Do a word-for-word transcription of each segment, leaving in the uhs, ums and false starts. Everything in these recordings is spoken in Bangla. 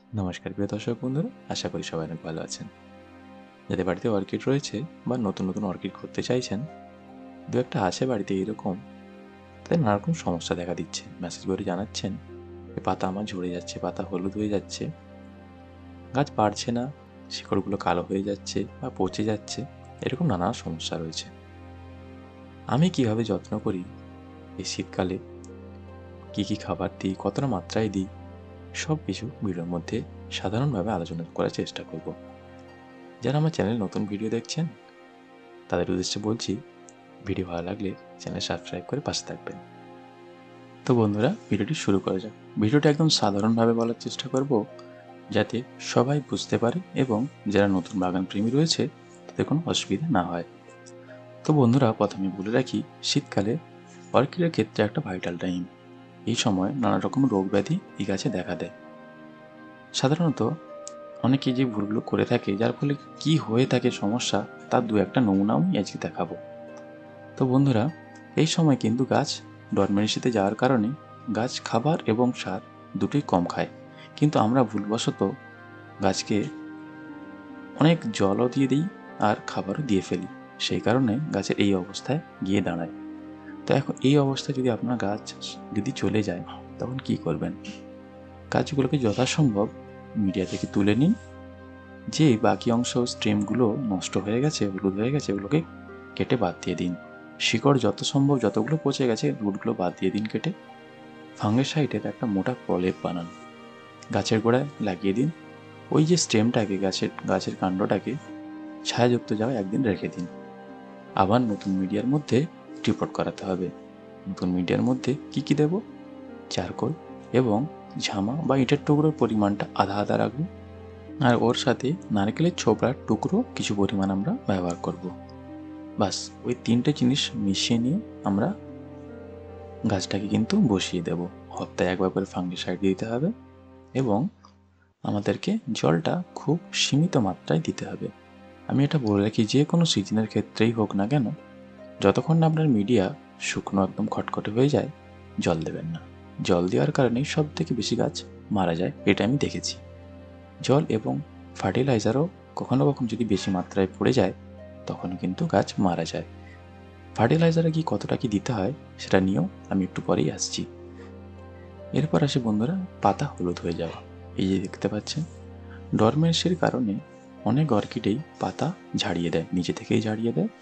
নমস্কার প্রিয় দর্শক বন্ধুরা, আশা করি সবাই অনেক ভালো আছেন। যাদের বাড়িতে অর্কিড রয়েছে বা নতুন নতুন অর্কিড করতে চাইছেন, দু একটা আছে বাড়িতে এইরকম, তাদের নানা রকম সমস্যা দেখা দিচ্ছে। মেসেজ করে জানাচ্ছেন যে পাতা আমার ঝরে যাচ্ছে, পাতা হলুদ হয়ে যাচ্ছে, গাছ বাড়ছে না, শিকড়গুলো কালো হয়ে যাচ্ছে বা পচে যাচ্ছে, এরকম নানা সমস্যা রয়েছে। আমি কিভাবে যত্ন করি এই শীতকালে, কী কী খাবার দিই, কতটা মাত্রায় দিই, সব কিছু ভিডিওর মধ্যে সাধারণভাবে আলোচনা করার চেষ্টা করব। যারা আমার চ্যানেলে নতুন ভিডিও দেখছেন তাদের উদ্দেশ্যে বলছি, ভিডিও ভালো লাগলে চ্যানেল সাবস্ক্রাইব করে পাশে থাকবেন। তো বন্ধুরা, ভিডিওটি শুরু করা যাক। ভিডিওটা একদম সাধারণভাবে বলার চেষ্টা করব, যাতে সবাই বুঝতে পারে এবং যারা নতুন বাগান প্রেমী রয়েছে তাদের কোনো অসুবিধা না হয়। তো বন্ধুরা, প্রথমে বলে রাখি, শীতকালে অর্কিডের ক্ষেত্রে একটা ভাইটাল টাইম। এই সময় নানা রকম রোগ ব্যাধি এই গাছে দেখা দেয়। সাধারণত অনেকেই যে ভুলগুলো করে থাকে, যার ফলে কি হয়ে থাকে সমস্যা, তার দু একটা নমুনাও আমি আজকে দেখাবো। তো বন্ধুরা, এই সময় কিন্তু গাছ ডরমেন্সিতে যাওয়ার কারণে গাছ খাবার এবং সার দুটোই কম খায়, কিন্তু আমরা ভুলবশত গাছকে অনেক জলও দিয়ে দিই আর খাবারও দিয়ে ফেলি। সেই কারণে গাছের এই অবস্থায় গিয়ে দাঁড়ায়। তো এখন এই অবস্থায় যদি আপনার গাছ যদি চলে যায়, তখন কি করবেন? গাছগুলোকে যথাসম্ভব মিডিয়া থেকে তুলে নিন। যে বাকি অংশ স্টেমগুলো নষ্ট হয়ে গেছে, হলুদ হয়ে গেছে, ওগুলোকে কেটে বাদ দিয়ে দিন। শিকড় যত সম্ভব যতগুলো পচে গেছে রুটগুলো বাদ দিয়ে দিন কেটে। ফাঙ্গিসাইডের একটা মোটা প্রলেপ বানান, গাছের গোড়ায় লাগিয়ে দিন। ওই যে স্টেমটাকে, গাছের গাছের কাণ্ডটাকে ছায়াযুক্ত জায়গায় একদিন রেখে দিন। আবার নতুন মিডিয়ার মধ্যে ট্রিপট করাতে হবে। নতুন মিডিয়ার মধ্যে কি কি দেব? চারকোল এবং ঝামা বা ইটের টুকরোর পরিমাণটা আধা আধা রাখবো, আর ওর সাথে নারকেলের ছোবড়ার টুকরো কিছু পরিমাণ আমরা ব্যবহার করব। বাস, ওই তিনটে জিনিস মিশিয়ে নিয়ে আমরা গাছটাকে কিন্তু বসিয়ে দেব। সপ্তাহে একবার করে ফাঙ্গিসাইড দিতে হবে এবং আমাদেরকে জলটা খুব সীমিত মাত্রায় দিতে হবে। আমি এটা বলে রাখি, যে কোনো সিজনের ক্ষেত্রেই হোক না কেন, যতক্ষণ না আপনার মিডিয়া শুকনো একদম খটখটে হয়ে যায়, জল দেবেন না। জল দেওয়ার কারণেই সব থেকে বেশি গাছ মারা যায়, এটা আমি দেখেছি। জল এবং ফার্টিলাইজারও কখনো কখনো যদি বেশি মাত্রায় পড়ে যায়, তখন কিন্তু গাছ মারা যায়। ফার্টিলাইজারে কি কতটা কি দিতে হয় সেটা নিয়েও আমি একটু পরেই আসছি। এরপর আসি বন্ধুরা, পাতা হলুদ হয়ে যাওয়া। এই যে দেখতে পাচ্ছেন, ডরমেন্সির কারণে অনেক অর্কিডেই পাতা ঝাড়িয়ে দেয়, নিজে থেকেই ঝাড়িয়ে দেয়।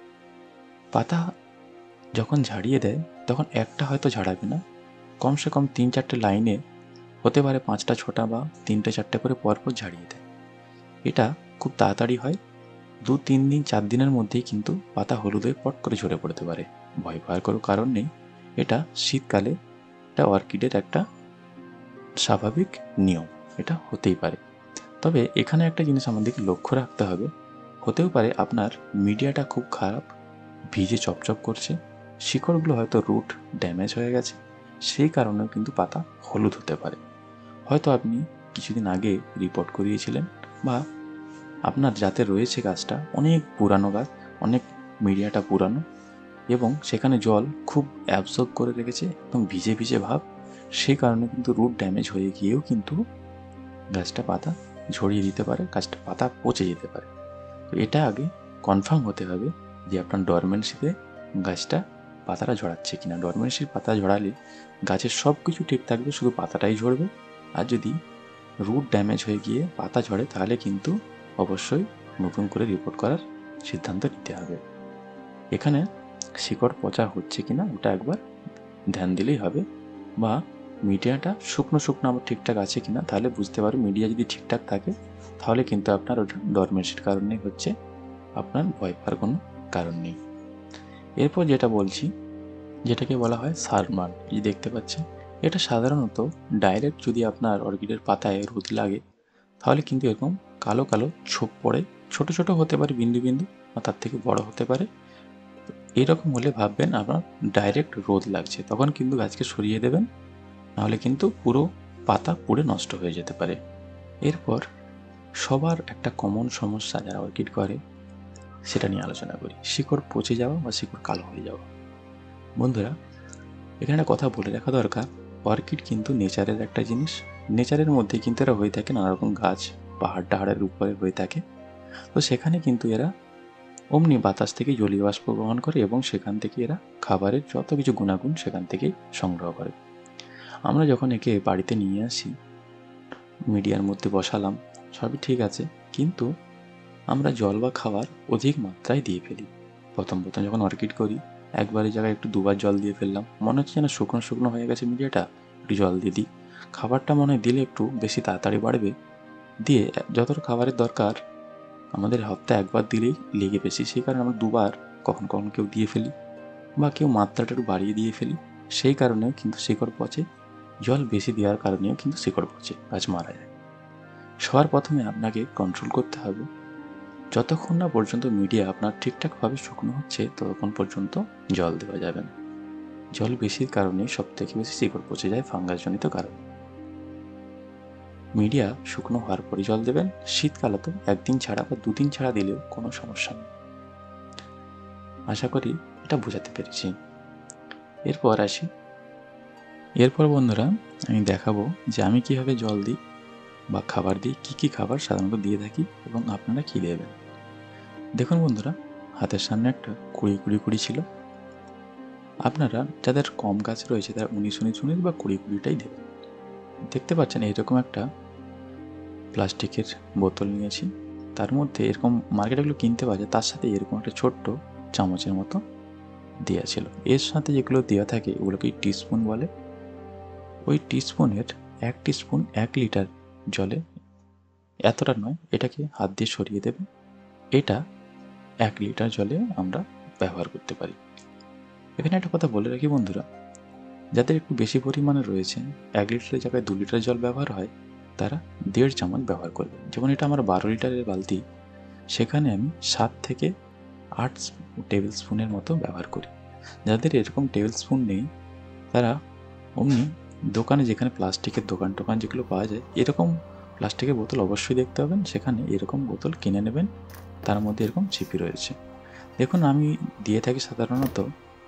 পাতা যখন ঝাড়িয়ে দেয় তখন একটা হয়তো ঝাড়াবে না, কমসে কম তিন চারটে লাইনে, হতে পারে পাঁচটা ছটা বা তিনটে চারটে করে পরপর ঝাড়িয়ে দেয়। এটা খুব তাড়াতাড়ি হয়, দু তিন দিন চার দিনের মধ্যেই কিন্তু পাতা হলুদ হয়ে পট করে ঝরে পড়তে পারে। ভয় পাওয়ার কোনো কারণ নেই, এটা শীতকালে এটা অর্কিডের একটা স্বাভাবিক নিয়ম, এটা হতেই পারে। তবে এখানে একটা জিনিস আমাদেরকে লক্ষ্য রাখতে হবে, হতেও পারে আপনার মিডিয়াটা খুব খারাপ, ভিজে চপচপ করছে, শিকড়গুলো হয়তো রুট ড্যামেজ হয়ে গেছে, সেই কারণেও কিন্তু পাতা হলুদ হতে পারে। হয়তো আপনি কিছুদিন আগে রিপোর্ট করিয়েছিলেন, বা আপনার যাতে রয়েছে গাছটা অনেক পুরানো গাছ, অনেক মিডিয়াটা পুরানো, এবং সেখানে জল খুব অ্যাবসর্ব করে রেখেছে, একদম ভিজে ভিজে ভাব, সেই কারণে কিন্তু রুট ড্যামেজ হয়ে গিয়েও কিন্তু গাছটা পাতা ঝরিয়ে দিতে পারে, গাছটা পাতা পচে যেতে পারে। তো এটা আগে কনফার্ম হতে হবে যে আপনার ডরমেন্সিতে গাছটা পাতাটা ঝরাচ্ছে কিনা। ডরমেন্সির পাতা ঝরালে গাছের সব কিছু ঠিক থাকবে, শুধু পাতাটাই ঝরবে। আর যদি রুট ড্যামেজ হয়ে গিয়ে পাতা ঝরে, তাহলে কিন্তু অবশ্যই নতুন করে রিপোর্ট করার সিদ্ধান্ত নিতে হবে। এখানে শিকড় পচা হচ্ছে কিনা ওটা একবার ধ্যান দিলেই হবে, বা মিডিয়াটা শুকনো শুকনো আমার ঠিকঠাক আছে কিনা, তাহলে বুঝতে পারবে। মিডিয়া যদি ঠিকঠাক থাকে তাহলে কিন্তু আপনার ওটা ডরমেন্সির কারণেই হচ্ছে, আপনার ভয় পাওয়ার কোনো কারণ নেই। এরপর যেটা বলছি, যেটাকে বলা হয় সারমান, এই দেখতে পাচ্ছেন, এটা সাধারণত ডাইরেক্ট যদি আপনার অর্কিডের পাতায় রোদ লাগে, তাহলে কিন্তু এরকম কালো কালো ছোপ পড়ে, ছোট ছোট হতে পারে বিন্দু বিন্দু, বা তার থেকে বড় হতে পারে। এরকম হলে ভাববেন আপনার ডাইরেক্ট রোদ লাগছে, তখন কিন্তু গাছকে সরিয়ে দেবেন, নাহলে কিন্তু পুরো পাতা পুড়ে নষ্ট হয়ে যেতে পারে। এরপর সবার একটা কমন সমস্যা যারা অর্কিড করে, সেটা নিয়ে আলোচনা করি, শিকড় পচে যাওয়া বা শিকড় কালো হয়ে যাওয়া। বন্ধুরা, এখানে একটা কথা বলে রাখা দরকার, অর্কিড কিন্তু নেচারের একটা জিনিস, নেচারের মধ্যে কিন্তু এরা হয়ে থাকে, নানা রকম গাছ পাহাড় টাহাড়ের উপরে হয়ে থাকে। তো সেখানে কিন্তু এরা অমনি বাতাস থেকে জলীয় বাষ্প গ্রহণ করে এবং সেখান থেকে এরা খাবারের যত কিছু গুণাগুণ সেখান থেকেই সংগ্রহ করে। আমরা যখন একে বাড়িতে নিয়ে আসি, মিডিয়ার মধ্যে বসালাম, সবই ঠিক আছে, কিন্তু আমরা জল বা খাবার অধিক মাত্রায় দিয়ে ফেলি। প্রথম প্রথম যখন অর্কিড করি, একবারের জায়গায় একটু দুবার জল দিয়ে ফেললাম, মনে হচ্ছে যেন শুকনো শুকনো হয়ে গেছে মিডিয়াটা, একটু জল দিয়ে দিই। খাবারটা মনে হয় দিলে একটু বেশি তাড়াতাড়ি বাড়বে, দিয়ে যতটা খাবারের দরকার আমাদের হপ্তায় একবার দিলেই লেগে বেশি, সেই কারণে আমরা দুবার কখন কখন কেউ দিয়ে ফেলি বা কেউ মাত্রাটা একটু বাড়িয়ে দিয়ে ফেলি। সেই কারণেও কিন্তু শিকড় পচে, জল বেশি দেওয়ার কারণেও কিন্তু শিকড় পচে, গাছ মারা যায়। সবার প্রথমে আপনাকে কন্ট্রোল করতে হবে, যতক্ষণ না পর্যন্ত মিডিয়া আপনার ঠিকঠাকভাবে শুকনো হচ্ছে ততক্ষণ পর্যন্ত জল দেওয়া যাবে না। জল বেশির কারণে সব থেকে বেশি শিকড় পচে যায় ফাঙ্গাসজনিত কারণে। মিডিয়া শুকনো হওয়ার পরে জল দেবেন। শীতকালে তো একদিন ছাড়া বা দুদিন ছাড়া দিলেও কোনো সমস্যা নেই। আশা করি এটা বোঝাতে পেরেছি। এরপর আসি, এরপর বন্ধুরা আমি দেখাবো যে আমি কিভাবে জল দিই বা খাবার দিই, কী কী খাবার সাধারণত দিয়ে থাকি এবং আপনারা কী দেবেন। দেখুন বন্ধুরা, হাতের সামনে একটা কুড়ি কুড়ি কুড়ি ছিল। আপনারা যাদের কম গাছ রয়েছে তারা উনিশ উনিশ উনিশ বা কুড়ি কুড়িটাই দেবেন। দেখতে পাচ্ছেন এইরকম একটা প্লাস্টিকের বোতল নিয়েছি, তার মধ্যে এরকম মার্কেটগুলো কিনতে পাওয়া যায়, তার সাথে এরকম একটা ছোট্ট চামচের মতো দেওয়া ছিল। এর সাথে যেগুলো দেওয়া থাকে ওগুলোকে টিস্পুন বলে। ওই টিস্পুনের এক টিস্পুন এক লিটার জলে, এতটা নয়, এটাকে হাত দিয়ে সরিয়ে দেবে। এটা এক লিটার জলে আমরা ব্যবহার করতে পারি। এখানে একটা কথা বলে রাখি বন্ধুরা, যাদের একটু বেশি পরিমাণে রয়েছে, এক লিটারের জায়গায় দু লিটার জল ব্যবহার হয়, তারা দেড় চামচ ব্যবহার করবে। যেমন এটা আমার বারো লিটারের বালতি, সেখানে আমি সাত থেকে আট টেবিল স্পুনের মতো ব্যবহার করি। যাদের এরকম টেবিল স্পুন নেই তারা অমনি দোকানে, যেখানে প্লাস্টিকের দোকান টোকান যেগুলো পাওয়া যায়, এরকম প্লাস্টিকের বোতল অবশ্যই দেখতে পাবেন, সেখানে এরকম বোতল কিনে নেবেন, তার মধ্যে এরকম ছিপি রয়েছে। দেখুন আমি দিয়ে থাকি সাধারণত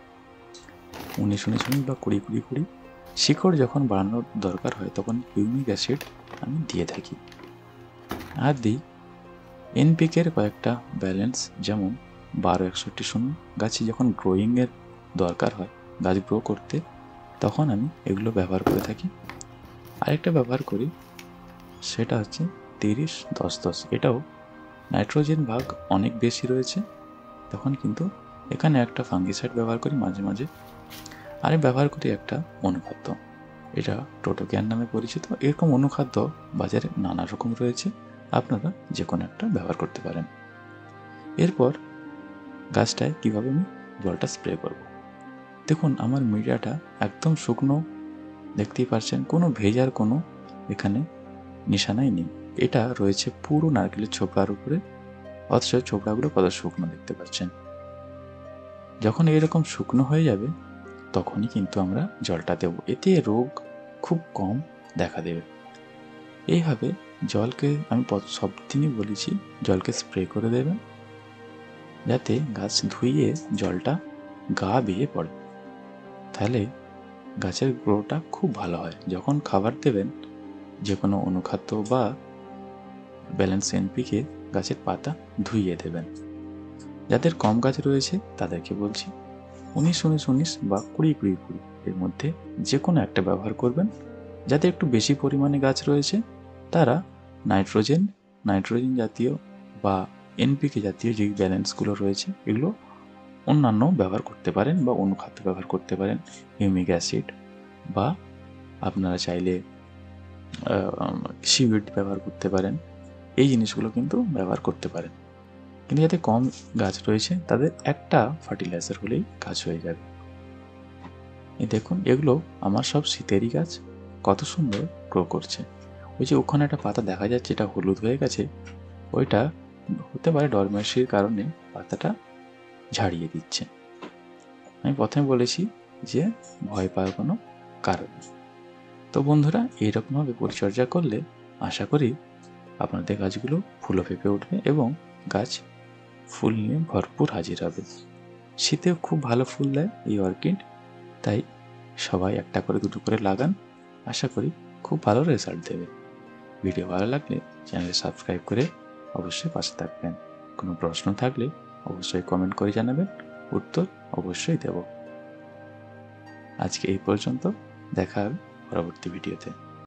উনিশ উনিশ উনিশ বা কুড়ি কুড়ি কুড়ি। শিকড় যখন বাড়ানোর দরকার হয় তখন হিউমিক অ্যাসিড আমি দিয়ে থাকি। আর দিই এনপিকের কয়েকটা ব্যালেন্স, যেমন বারো একষট্টি শূন্য। গাছে যখন গ্রোয়িংয়ের দরকার হয়, গাছ গ্রো করতে, তখন আমি এগুলো ব্যবহার করে থাকি। আরেকটা ব্যবহার করি, সেটা হচ্ছে তিরিশ দশ দশ। এটাও নাইট্রোজেন ভাগ অনেক বেশি রয়েছে, তখন কিন্তু এখানে একটা ফাঙ্গিসাইড ব্যবহার করি মাঝে মাঝে। আর ব্যবহার করি একটা অনুখাদ্য, এটা টোটোক্যান নামে পরিচিত। এরকম অনুখাদ্য বাজারে নানা রকম রয়েছে, আপনারা যে কোনো একটা ব্যবহার করতে পারেন। এরপর গাছটায় কীভাবে আমি জলটা স্প্রে করব। দেখুন আমার মিডিয়াটা একদম শুকনো, দেখতেই পাচ্ছেন, কোনো ভেজার কোনো এখানে নিশানাই নেই। এটা রয়েছে পুরো নারকেলের ছোবড়ার উপরে, অথচ ছোবড়াগুলো কত শুকনো দেখতে পাচ্ছেন। যখন এরকম শুকনো হয়ে যাবে তখনই কিন্তু আমরা জলটা দেব, এতে রোগ খুব কম দেখা দেবে। এইভাবে জলকে আমি সব দিনই বলেছি জলকে স্প্রে করে দেবেন, যাতে গাছ ধুইয়ে জলটা গা বেয়ে পড়ে, তাহলে গাছের গ্রোটা খুব ভালো হয়। যখন খাবার দেবেন, যে কোনো অনুখাদ্য বা ব্যালেন্স এনপিকে গাছের পাতা ধুইয়ে দেবেন। যাদের কম গাছ রয়েছে তাদেরকে বলছি উনিশ উনিশ উনিশ বা কুড়ি কুড়ি কুড়ি এর মধ্যে যে কোনো একটা ব্যবহার করবেন। যাদের একটু বেশি পরিমাণে গাছ রয়েছে তারা নাইট্রোজেন নাইট্রোজেন জাতীয় বা এনপিকে জাতীয় যে ব্যালেন্সগুলো রয়েছে এগুলো অন্যান্য ব্যবহার করতে পারেন, বা অনুখাদ্য ব্যবহার করতে পারেন, হিউমিক অ্যাসিড, বা আপনারা চাইলে সিউইড ব্যবহার করতে পারেন। এই জিনিসগুলো কিন্তু ব্যবহার করতে পারেন। কিন্তু যাতে কম গাছ রয়েছে তাদের একটা ফার্টিলাইজার হলেই কাজ হয়ে যাবে। এই দেখুন এগুলো আমার সব শীতেরই গাছ, কত সুন্দর গ্রো করছে। ওই যে ওখানে একটা পাতা দেখা যাচ্ছে, এটা হলুদ হয়ে গেছে, ওইটা হতে পারে ডরমেন্সির কারণে পাতাটা ঝাড়িয়ে দিচ্ছে। আমি প্রথমে বলেছি যে ভয় পাওয়ার কোনো কারণ নেই। তো বন্ধুরা, এইরকমভাবে পরিচর্যা করলে আশা করি আপনাদের গাছগুলো ফুলে ফেঁপে উঠবে এবং গাছ ফুল নিয়ে ভরপুর হাজির হবে। শীতেও খুব ভালো ফুল দেয় এই অর্কিড, তাই সবাই একটা করে দুটো করে লাগান। আশা করি খুব ভালো রেজাল্ট দেবে। ভিডিও ভালো লাগলে চ্যানেলে সাবস্ক্রাইব করে অবশ্যই পাশে থাকবেন। কোনো প্রশ্ন থাকলে অবশ্যই কমেন্ট করে জানাবেন, উত্তর অবশ্যই দেব। আজকে এই পর্যন্ত, দেখা হবে পরবর্তী ভিডিওতে।